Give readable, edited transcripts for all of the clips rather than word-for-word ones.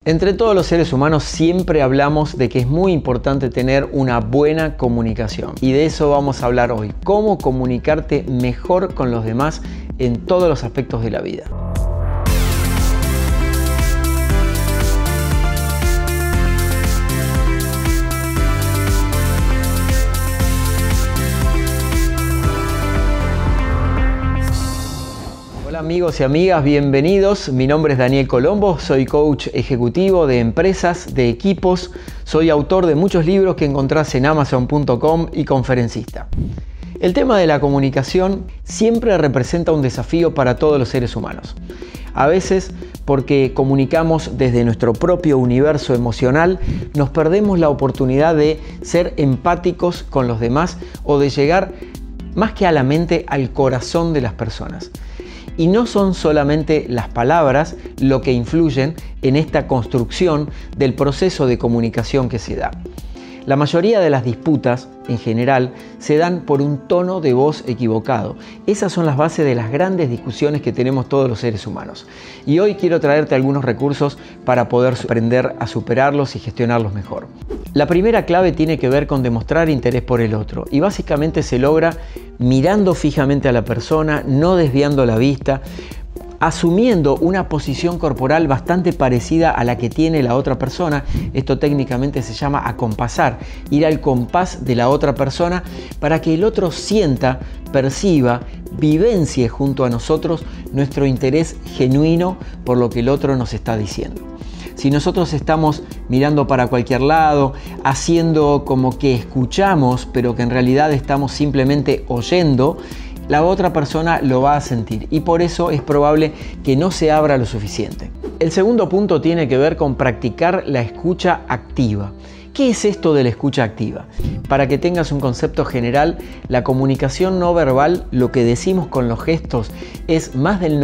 Entre todos los seres humanos siempre hablamos de que es muy importante tener una buena comunicación. Y de eso vamos a hablar hoy. Cómo comunicarte mejor con los demás en todos los aspectos de la vida. Hola amigos y amigas, bienvenidos. Mi nombre es Daniel Colombo, soy coach ejecutivo de empresas, de equipos, soy autor de muchos libros que encontrás en Amazon.com y conferencista. El tema de la comunicación siempre representa un desafío para todos los seres humanos. A veces, porque comunicamos desde nuestro propio universo emocional, nos perdemos la oportunidad de ser empáticos con los demás o de llegar más que a la mente, al corazón de las personas. Y no son solamente las palabras lo que influyen en esta construcción del proceso de comunicación que se da. La mayoría de las disputas, en general, se dan por un tono de voz equivocado. Esas son las bases de las grandes discusiones que tenemos todos los seres humanos. Y hoy quiero traerte algunos recursos para poder aprender a superarlos y gestionarlos mejor. La primera clave tiene que ver con demostrar interés por el otro. Y básicamente se logra mirando fijamente a la persona, no desviando la vista, asumiendo una posición corporal bastante parecida a la que tiene la otra persona. Esto técnicamente se llama acompasar, ir al compás de la otra persona para que el otro sienta, perciba, vivencie junto a nosotros nuestro interés genuino por lo que el otro nos está diciendo. Si nosotros estamos mirando para cualquier lado, haciendo como que escuchamos, pero que en realidad estamos simplemente oyendo, la otra persona lo va a sentir y por eso es probable que no se abra lo suficiente. El segundo punto tiene que ver con practicar la escucha activa. ¿Qué es esto de la escucha activa? Para que tengas un concepto general, la comunicación no verbal, lo que decimos con los gestos, es más del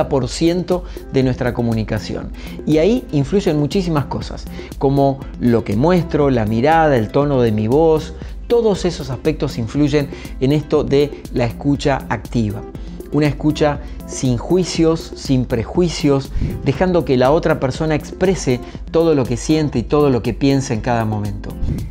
90% de nuestra comunicación. Y ahí influyen muchísimas cosas, como lo que muestro, la mirada, el tono de mi voz. Todos esos aspectos influyen en esto de la escucha activa. Una escucha sin juicios, sin prejuicios, dejando que la otra persona exprese todo lo que siente y todo lo que piensa en cada momento.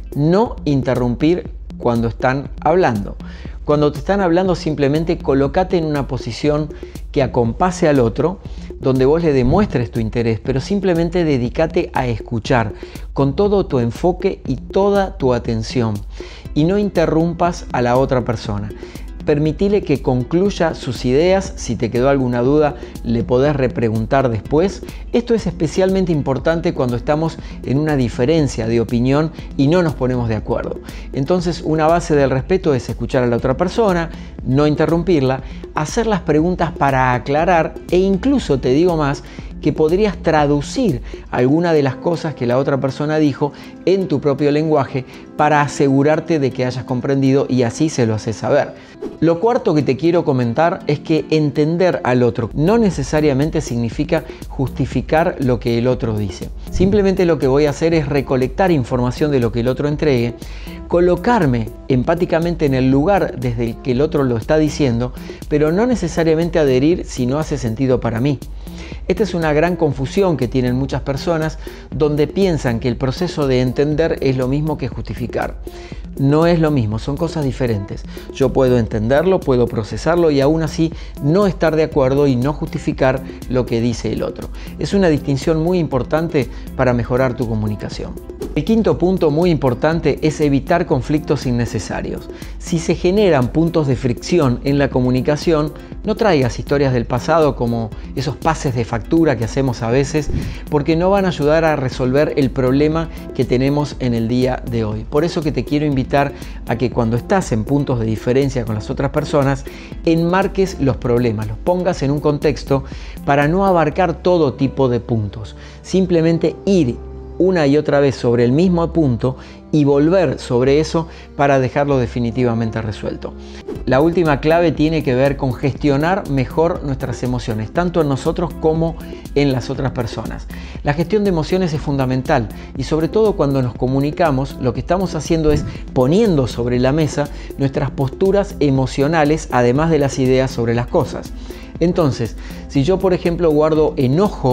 No interrumpir cuando están hablando. Cuando te están hablando, simplemente colócate en una posición que acompase al otro, donde vos le demuestres tu interés, pero simplemente dedícate a escuchar con todo tu enfoque y toda tu atención. Y no interrumpas a la otra persona. Permitile que concluya sus ideas. Si te quedó alguna duda, le podés repreguntar después. Esto es especialmente importante cuando estamos en una diferencia de opinión y no nos ponemos de acuerdo. Entonces, una base del respeto es escuchar a la otra persona, no interrumpirla, hacer las preguntas para aclarar e incluso, te digo más, que podrías traducir alguna de las cosas que la otra persona dijo en tu propio lenguaje para asegurarte de que hayas comprendido y así se lo haces saber. Lo cuarto que te quiero comentar es que entender al otro no necesariamente significa justificar lo que el otro dice. Simplemente lo que voy a hacer es recolectar información de lo que el otro entregue, colocarme empáticamente en el lugar desde el que el otro lo está diciendo, pero no necesariamente adherir si no hace sentido para mí. Esta es una gran confusión que tienen muchas personas, donde piensan que el proceso de entender es lo mismo que justificar. No es lo mismo, son cosas diferentes. Yo puedo entenderlo, puedo procesarlo y aún así no estar de acuerdo y no justificar lo que dice el otro. Es una distinción muy importante para mejorar tu comunicación. El quinto punto muy importante es evitar conflictos innecesarios. Si se generan puntos de fricción en la comunicación, no traigas historias del pasado como esos pases de factura que hacemos a veces, porque no van a ayudar a resolver el problema que tenemos en el día de hoy. Por eso que te quiero invitar a que cuando estás en puntos de diferencia con las otras personas, enmarques los problemas, los pongas en un contexto para no abarcar todo tipo de puntos. Simplemente ir una y otra vez sobre el mismo punto y volver sobre eso para dejarlo definitivamente resuelto. La última clave tiene que ver con gestionar mejor nuestras emociones, tanto en nosotros como en las otras personas. La gestión de emociones es fundamental y sobre todo cuando nos comunicamos, lo que estamos haciendo es poniendo sobre la mesa nuestras posturas emocionales, además de las ideas sobre las cosas. Entonces, si yo por ejemplo guardo enojo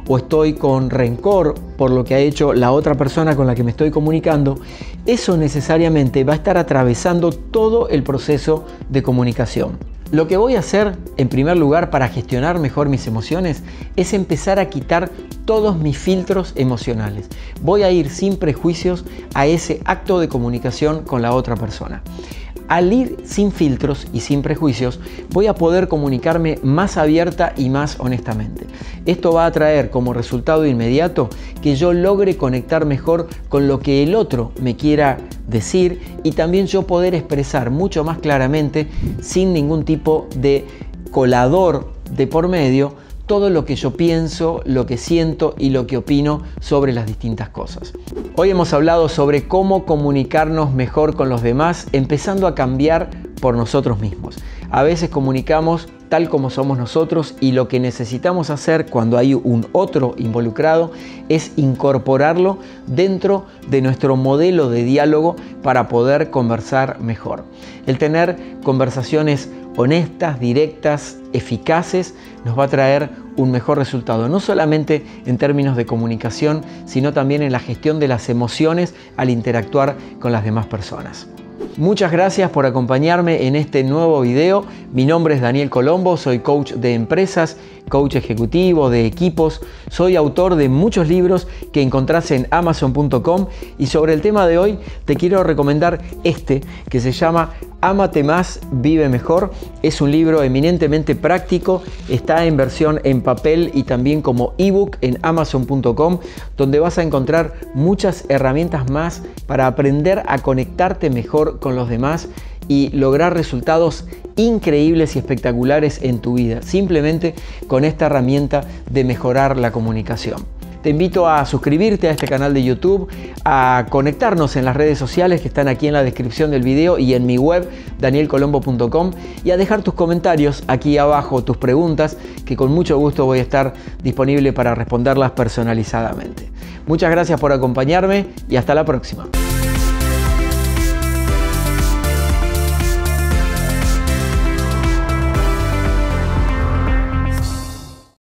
o estoy con rencor por lo que ha hecho la otra persona con la que me estoy comunicando, eso necesariamente va a estar atravesando todo el proceso de comunicación. Lo que voy a hacer, en primer lugar, para gestionar mejor mis emociones, es empezar a quitar todos mis filtros emocionales. Voy a ir sin prejuicios a ese acto de comunicación con la otra persona. Al ir sin filtros y sin prejuicios, voy a poder comunicarme más abierta y más honestamente. Esto va a traer como resultado inmediato que yo logre conectar mejor con lo que el otro me quiera decir y también yo poder expresar mucho más claramente, sin ningún tipo de colador de por medio, todo lo que yo pienso, lo que siento y lo que opino sobre las distintas cosas. Hoy hemos hablado sobre cómo comunicarnos mejor con los demás, empezando a cambiar por nosotros mismos. A veces comunicamos tal como somos nosotros y lo que necesitamos hacer cuando hay un otro involucrado es incorporarlo dentro de nuestro modelo de diálogo para poder conversar mejor. El tener conversaciones honestas, directas, eficaces, nos va a traer un mejor resultado, no solamente en términos de comunicación, sino también en la gestión de las emociones al interactuar con las demás personas. Muchas gracias por acompañarme en este nuevo video. Mi nombre es Daniel Colombo, soy coach de empresas, coach ejecutivo de equipos, soy autor de muchos libros que encontrás en Amazon.com y sobre el tema de hoy te quiero recomendar este que se llama Ámate más, vive mejor. Es un libro eminentemente práctico, está en versión en papel y también como ebook en Amazon.com, donde vas a encontrar muchas herramientas más para aprender a conectarte mejor con los demás y lograr resultados increíbles y espectaculares en tu vida, simplemente con esta herramienta de mejorar la comunicación. Te invito a suscribirte a este canal de YouTube, a conectarnos en las redes sociales que están aquí en la descripción del video y en mi web danielcolombo.com y a dejar tus comentarios aquí abajo, tus preguntas, que con mucho gusto voy a estar disponible para responderlas personalizadamente. Muchas gracias por acompañarme y hasta la próxima.